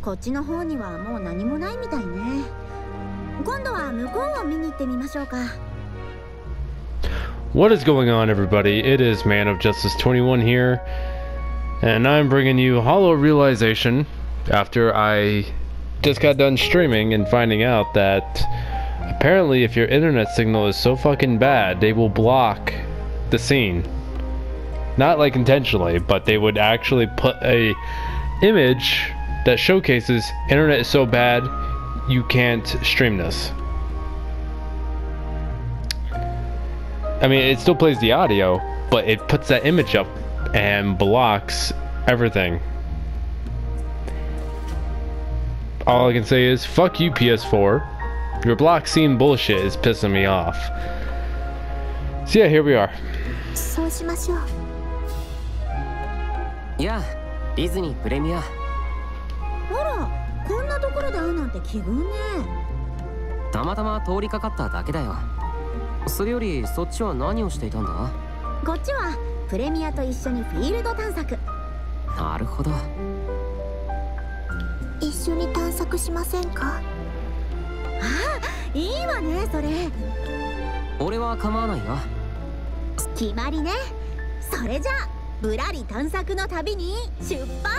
こっちの方にはもう何もないみたいね。今度は向こうを見に行ってみましょうか。 What is going on, everybody? It is Man of Justice 21 here, and I'm bringing you Hollow Realization after I just got done streaming and finding out that apparently if your internet signal is so fucking bad, they will block the scene. Not like intentionally, but they would actually put a image that showcases internet is so bad you can't stream this. I mean, it still plays the audio, but it puts that image up and blocks everything. All I can say is, fuck you, PS4. Your block scene bullshit is pissing me off. So yeah, here we are. そうしましょう。いや、ディズニープレミア。 あら、こんなところで会うなんて奇遇ね。 たまたま通りかかっただけだよ。それよりそっちは何をしていたんだ？ こっちはプレミアと一緒にフィールド探索。 なるほど。 一緒に探索しませんか？ ああ、いいわねそれ。 俺は構わないよ。 決まりね。それじゃあぶらり探索の旅に出発。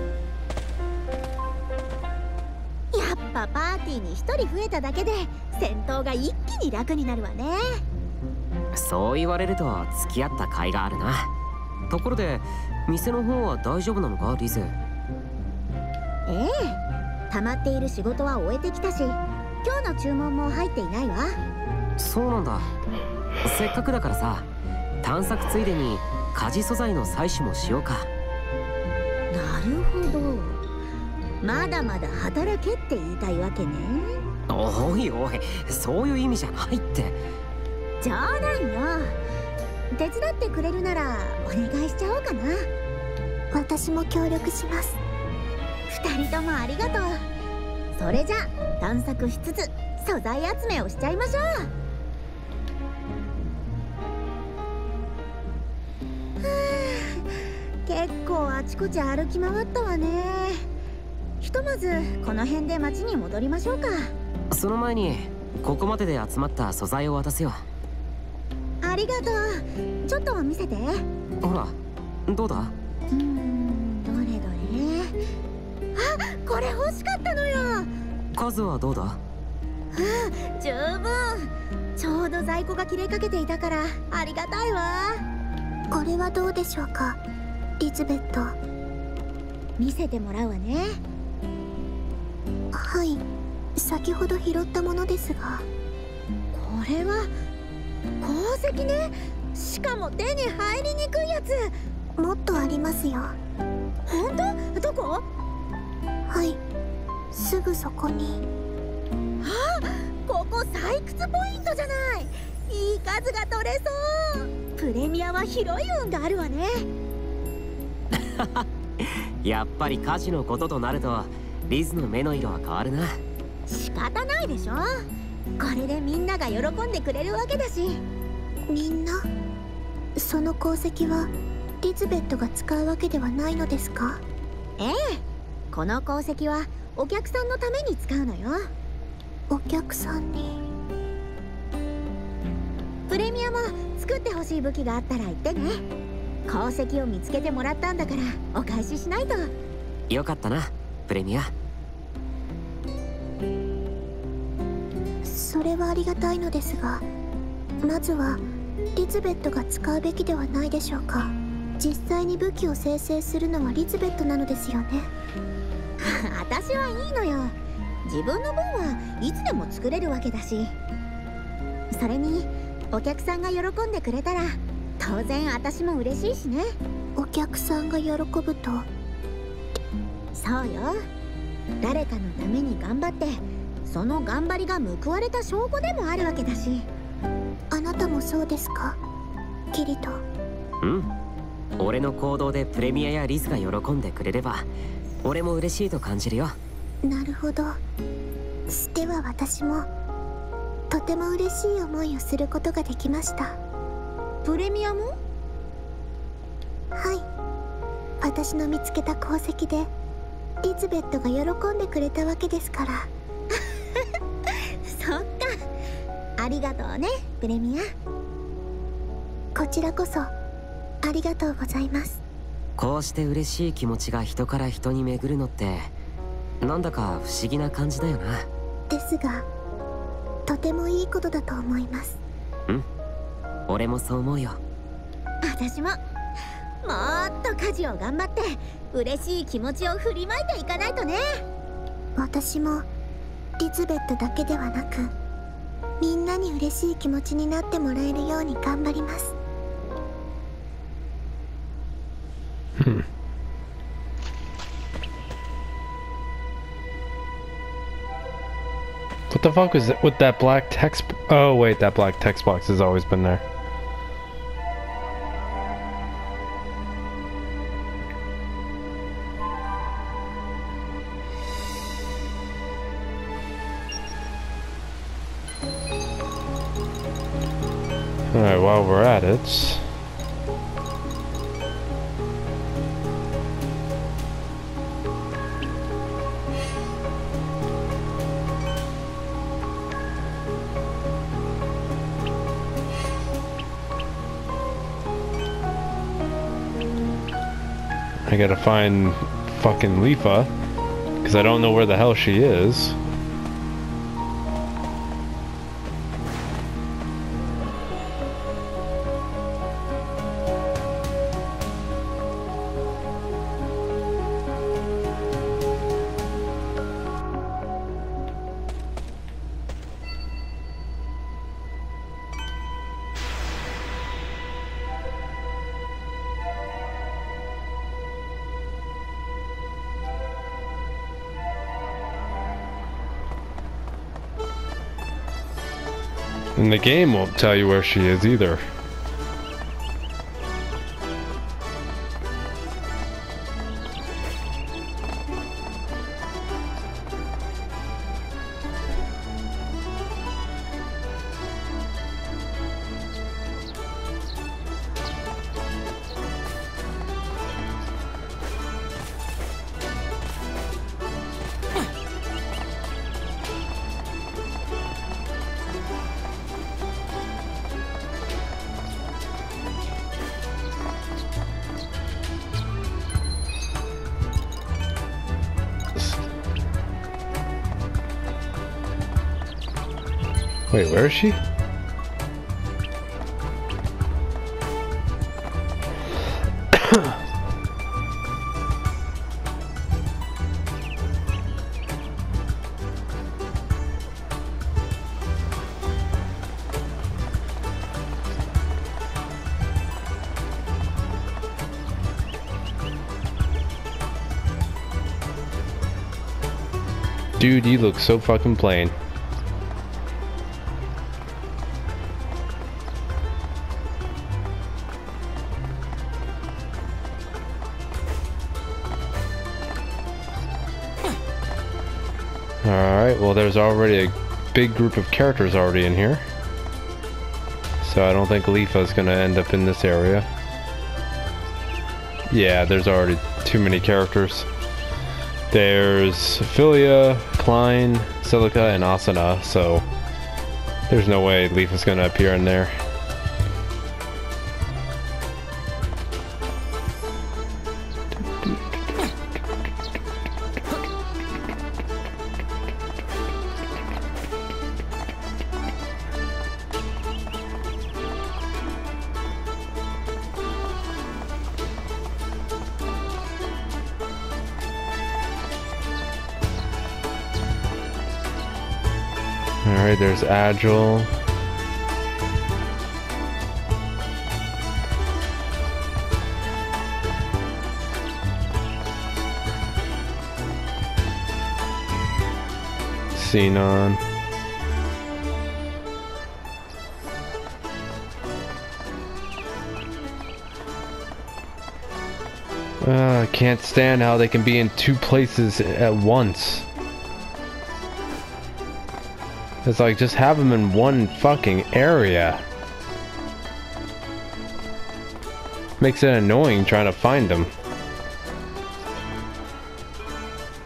やっぱパーティーに一人増えただけで戦闘が一気に楽になるわね。 そう言われると付き合った甲斐があるな。ところで店の方は大丈夫なのか、リズ？ ええ、溜まっている仕事は終えてきたし、今日の注文も入っていないわ。 そうなんだ。せっかくだからさ、探索ついでに家事素材の採取もしようか。 なるほど。まだまだ働けって言いたいわけね。 おいおい、そういう意味じゃないって。 冗談よ。手伝ってくれるならお願いしちゃおうかな。 私も協力します。 二人ともありがとう。それじゃあ探索しつつ素材集めをしちゃいましょう。結構あちこち歩き回ったわね。ひとまずこの辺で町に戻りましょうか。 その前にここまでで集まった素材を渡すよ。 ありがとう。ちょっと見せて。 ほら、どうだ？ どれどれ。あ、これ欲しかったのよ。 数はどうだ？ 十分。ちょうど在庫が切れかけていたからありがたいわ。 これはどうでしょうか、リズベット。 見せてもらうわね。 はい、先ほど拾ったものですが。 これは鉱石ね。しかも手に入りにくいやつ。 もっとありますよ。 本当？どこ？ はい、すぐそこに。 あ、ここ採掘ポイントじゃない。いい数が取れそう。プレミアは広い運があるわね。 やっぱり家事のこととなるとリズの目の色は変わるな。 仕方ないでしょ。これでみんなが喜んでくれるわけだし。 みんな？その鉱石はリズベットが使うわけではないのですか？ ええ、この鉱石はお客さんのために使うのよ。 お客さんに？ プレミアも作ってほしい武器があったら言ってね。鉱石を見つけてもらったんだからお返ししないと。 よかったな、プレミア。 それはありがたいのですが、まずはリズベットが使うべきではないでしょうか。実際に武器を生成するのはリズベットなのですよね。 私はいいのよ。自分の分はいつでも作れるわけだし。それにお客さんが喜んでくれたら当然私も嬉しいしね。 お客さんが喜ぶと？ そうよ。誰かのために頑張ってその頑張りが報われた証拠でもあるわけだし。 あなたもそうですか、キリト？ うん、俺の行動でプレミアやリズが喜んでくれれば俺も嬉しいと感じるよ。 なるほど。では私もとても嬉しい思いをすることができました。 プレミアも？ はい、私の見つけた鉱石でリズベットが喜んでくれたわけですから。 そっか、ありがとうねプレミア。 こちらこそありがとうございます。 こうして嬉しい気持ちが人から人に巡るのってなんだか不思議な感じだよな。 ですがとてもいいことだと思います。 うん、俺もそう思うよ。 私ももっと家事を頑張って嬉しい気持ちを振りまいていかないとね。 私もリズベットだけではなくみんなに嬉しい気持ちになってもらえるように頑張ります。 What the fuck was that with that black text? Oh wait, that black text box has always been there. Alright, while we're at it... I gotta find fucking Leefa, because I don't know where the hell she is. And the game won't tell you where she is either. Wait, where is she? Dude, you look so fucking plain. Alright, well there's already a big group of characters already in here. So I don't think Leefa's gonna end up in this area. Yeah, there's already too many characters. There's Philia, Klein, Silica, and Asuna, so there's no way Leefa's gonna appear in there. Alright, there's Agile. Xenon. I can't stand how they can be in two places at once. It's like, just have them in one fucking area. Makes it annoying trying to find them.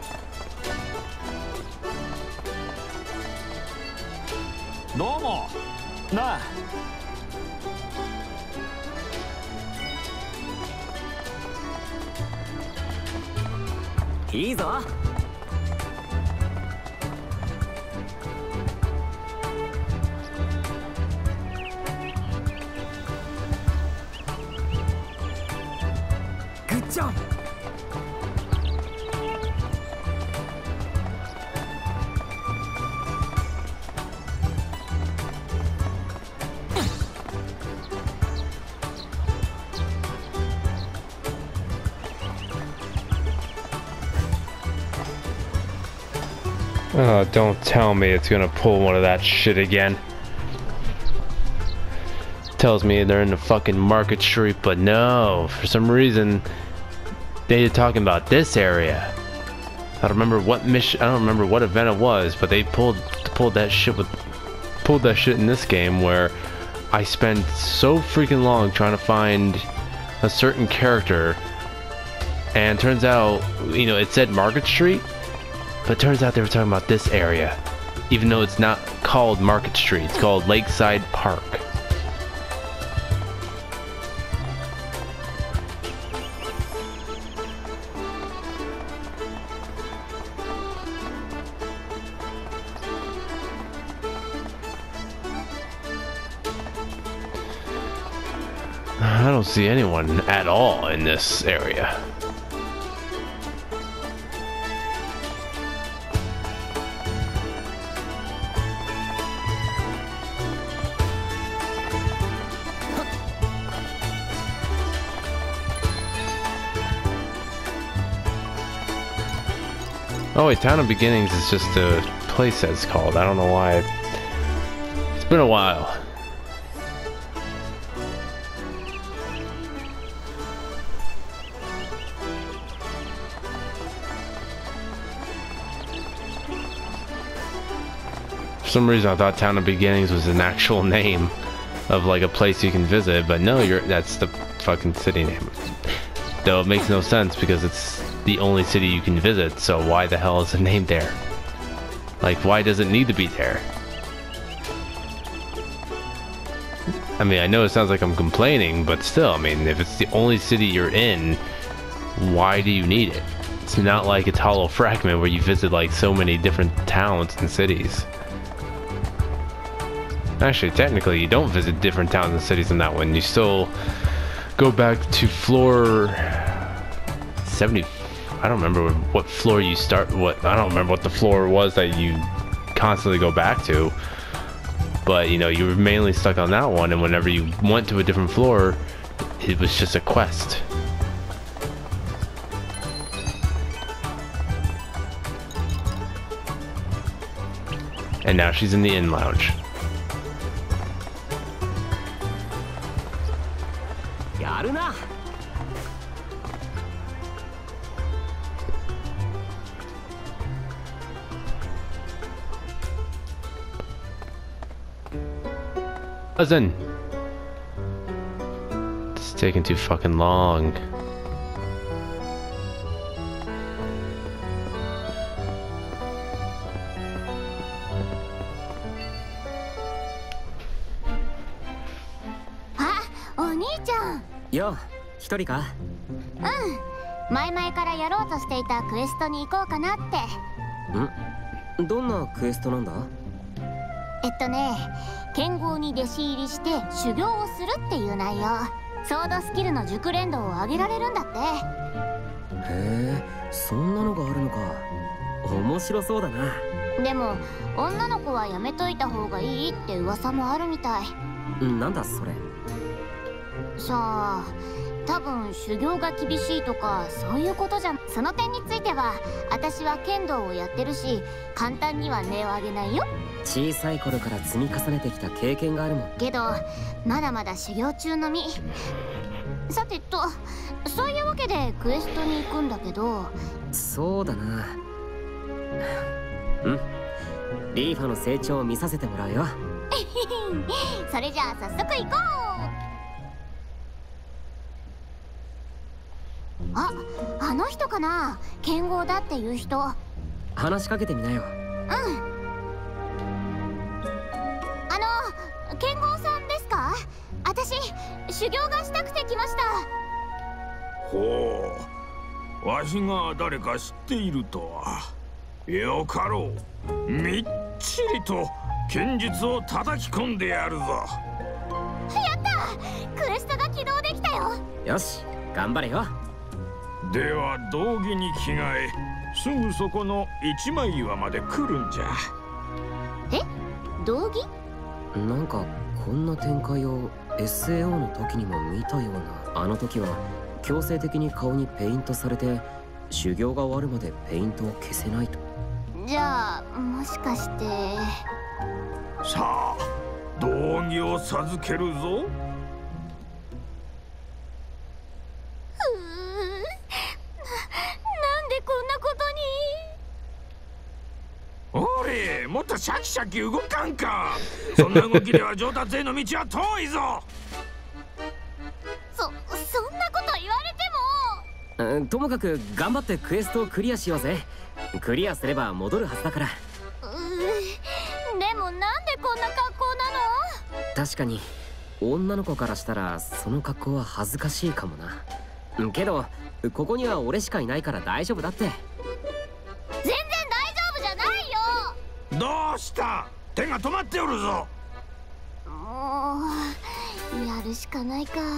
どうもなあ。 いいぞ。グッジョブ。 Oh, don't tell me it's gonna pull one of that shit again. Tells me they're in the fucking Market Street, but no, for some reason they're talking about this area. I don't remember what mission, I don't remember what event it was, but they pulled that shit in this game where I spent so freaking long trying to find a certain character, and turns out, you know, it said Market Street. But it turns out they were talking about this area, even though it's not called Market Street, it's called Lakeside Park. I don't see anyone at all in this area. Oh wait, Town of Beginnings is just a place that's called. I don't know why. It's been a while. For some reason I thought Town of Beginnings was an actual name of like a place you can visit, but no, that's the fucking city name. Though it makes no sense because it's the only city you can visit, so why the hell is the name there? Like, why does it need to be there? I mean, I know it sounds like I'm complaining, but still, I mean, if it's the only city you're in, why do you need it? It's not like it's Hollow Fragment where you visit like so many different towns and cities. Actually, technically, you don't visit different towns and cities in that one. You still go back to floor 70. I don't remember what floor you start. I don't remember what the floor was that you constantly go back to. But you know, you were mainly stuck on that one, and whenever you went to a different floor, it was just a quest. And now she's in the inn lounge. Yaruna. Cousin. It's taking too fucking long. よ、一人か？ 前々からやろうとしていたクエストに行こうかなって。 どんなクエストなんだ？ 剣豪に弟子入りして修行をするっていう内容。ソードスキルの熟練度を上げられるんだって。 へえ、そんなのがあるのか。面白そうだな。 でも女の子はやめといた方がいいって噂もあるみたい。 なんだそれ。 さあ、多分修行が厳しいとかそういうことじゃん。その点については私は剣道をやってるし、簡単には値を上げないよ。 小さい頃から積み重ねてきた経験があるもん。 けどまだまだ修行中の身。さてそういうわけでクエストに行くんだけど。 そうだな。リーファの成長を見させてもらうよ。 それじゃあ早速行こう。あの人かな、剣豪だっていう人。 話しかけてみなよ。 あ私修行がしたくて来ました。 ほう、わしが誰か知っているとは。よかろう、みっちりと剣術を叩き込んでやるぞ。 やったクエストが起動できたよ。 よし頑張れよ。 では道着に着替え、すぐそこの一枚岩まで来るんじゃ。 え、道着？ なんかこんな展開を SAO の時にも見たような。あの時は強制的に顔にペイントされて修行が終わるまでペイントを消せないと。 じゃあもしかして。 さあ道着を授けるぞ。 なんでこんなことに。 おれ、もっとシャキシャキ動かんか。そんな動きでは上達への道は遠いぞ。 そんなこと言われても。 ともかく頑張ってクエストをクリアしようぜ。クリアすれば戻るはずだから。 でもなんでこんな格好なの？ 確かに女の子からしたらその格好は恥ずかしいかもな。けどここには俺しかいないから大丈夫だって。 全然大丈夫じゃないよ。 どうした？手が止まっておるぞ。 もうやるしかないか。せい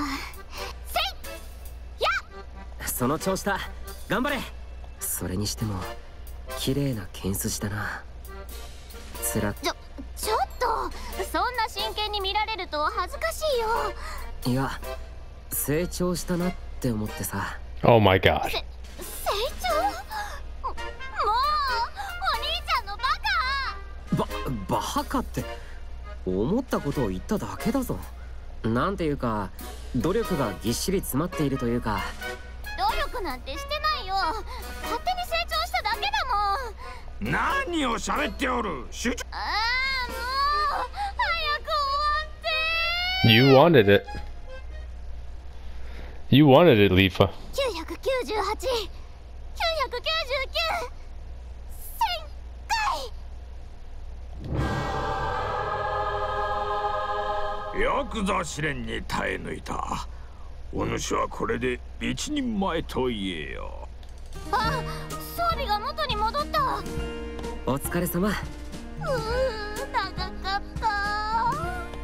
や！ その調子だ。頑張れ。それにしても綺麗な剣筋だな。ちょっとそんな真剣に見られると恥ずかしいよ。 いや成長したなって思ってさ。 Oh my god. 成長？もうお兄ちゃんのバカ。 バカって思ったことを言っただけだぞ。なんていうか努力がぎっしり詰まっているというか。 努力なんてしてないよ。勝手に成長しただけだもん。 何を喋っておる。 もう早く終わって。 You wanted it. You wanted it, Leefa. 998、999、1000回。 よくぞ試練に耐え抜いた。お主はこれで一人前と言えよ。 あ、装備が元に戻った。 お疲れ様。 長かった。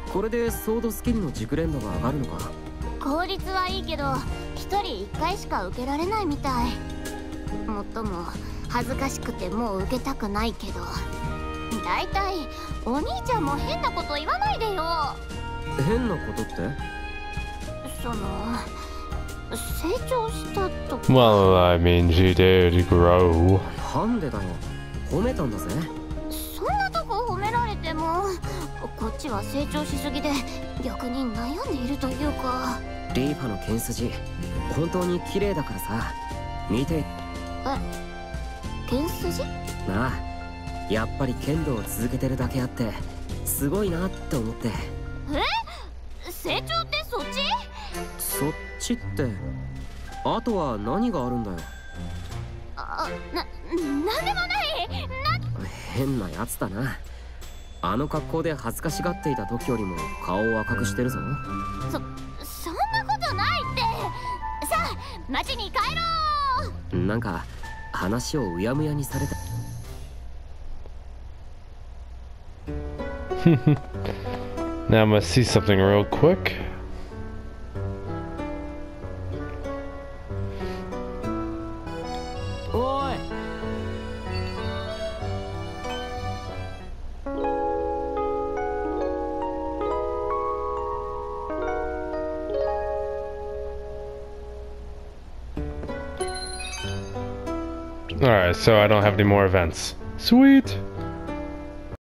これでソードスキルの熟練度が上がるのか。 効率はいいけど1人1回しか受けられないみたい。もっとも恥ずかしくてもう受けたくないけど。だいたいお兄ちゃんも変なこと言わないでよ。 変なことって？ その成長したとか。 Well, I mean, she did grow. なんでだよ。褒めたんだぜ。 そんなとこ褒められてもこっちは成長しすぎで逆に悩んでいるというか。 リーファの剣筋本当に綺麗だからさ見て。 剣筋？ なあやっぱり剣道を続けてるだけあってすごいなって思って。 成長ってそっち？ そっちってあとは何があるんだよ。 なんでもない。 変なやつだな。あの格好で恥ずかしがっていた時よりも顔を赤くしてるぞ。 そんなことないって。さあ町に帰ろう。 なんか話をうやむやにされた。 Now I'm gonna see something real quick. Alright, so I don't have any more events. Sweet!